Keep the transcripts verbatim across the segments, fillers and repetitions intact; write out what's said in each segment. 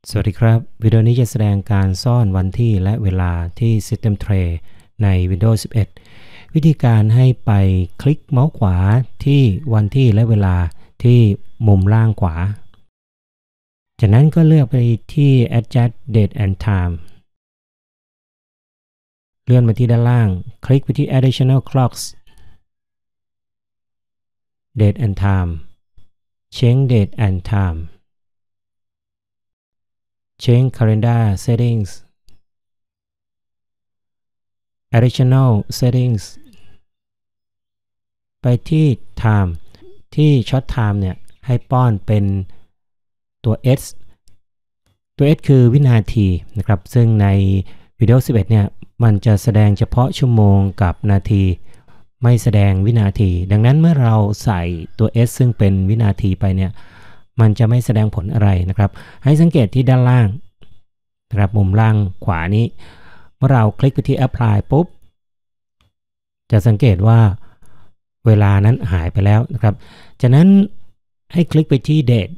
สวัสดีครับวิดีโอนี้จะแสดงการซ่อนวันที่และเวลาที่ System Tray ใน Windows สิบเอ็ด วิธีการให้ไปคลิกเมาส์ขวาที่วันที่และเวลาที่มุมล่างขวาจากนั้นก็เลือกไปที่ Adjust Date and Time เลื่อนมาที่ด้านล่างคลิกไปที่ Additional Clocks Date and Time Change Date and Time Change Calendar Settings Additional Settings ไปที่ Time ที่ Short Time เนี่ยให้ป้อนเป็นตัว S ตัว S คือวินาทีนะครับซึ่งใน Windows สิบเอ็ดเนี่ยมันจะแสดงเฉพาะชั่วโมงกับนาทีไม่แสดงวินาทีดังนั้นเมื่อเราใส่ตัว S ซึ่งเป็นวินาทีไปเนี่ยมันจะไม่แสดงผลอะไรนะครับให้สังเกตที่ด้านล่างนะครับมุมล่างขวานี้เมื่อเราคลิกไปที่ Apply ปุ๊บจะสังเกตว่าเวลานั้นหายไปแล้วนะครับจากนั้นให้คลิกไปที่ Date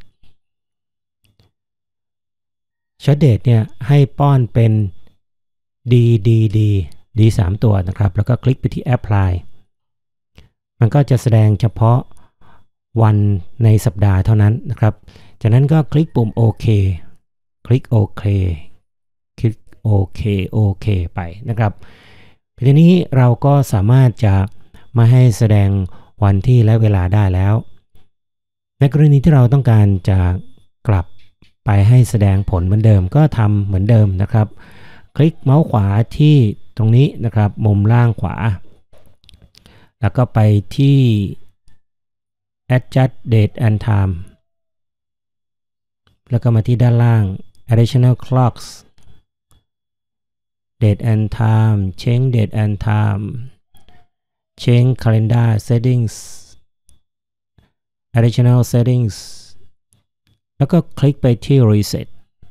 Short Date เนี่ยให้ป้อนเป็น D D D D สามตัวนะครับแล้วก็คลิกไปที่ Apply มันก็จะแสดงเฉพาะวันในสัปดาห์เท่านั้นนะครับจากนั้นก็คลิกปุ่มโอเคคลิกโอเคคลิกโอเคโอเคไปนะครับทีนี้เราก็สามารถจะมาให้แสดงวันที่และเวลาได้แล้วในกรณีที่เราต้องการจะกลับไปให้แสดงผลเหมือนเดิมก็ทำเหมือนเดิมนะครับคลิกเมาส์ขวาที่ตรงนี้นะครับมุมล่างขวาแล้วก็ไปที่ Adjust Date and Time แล้วก็มาที่ด้านล่าง Additional Clocks Date and Time Change Date and Time Change Calendar Settings Additional Settings แล้วก็คลิกไปที่ Reset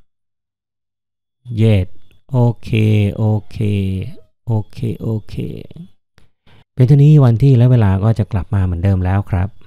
Yes โอเคโอเคโอเคโอเคเป็นเท่านี้วันที่และเวลาก็จะกลับมาเหมือนเดิมแล้วครับ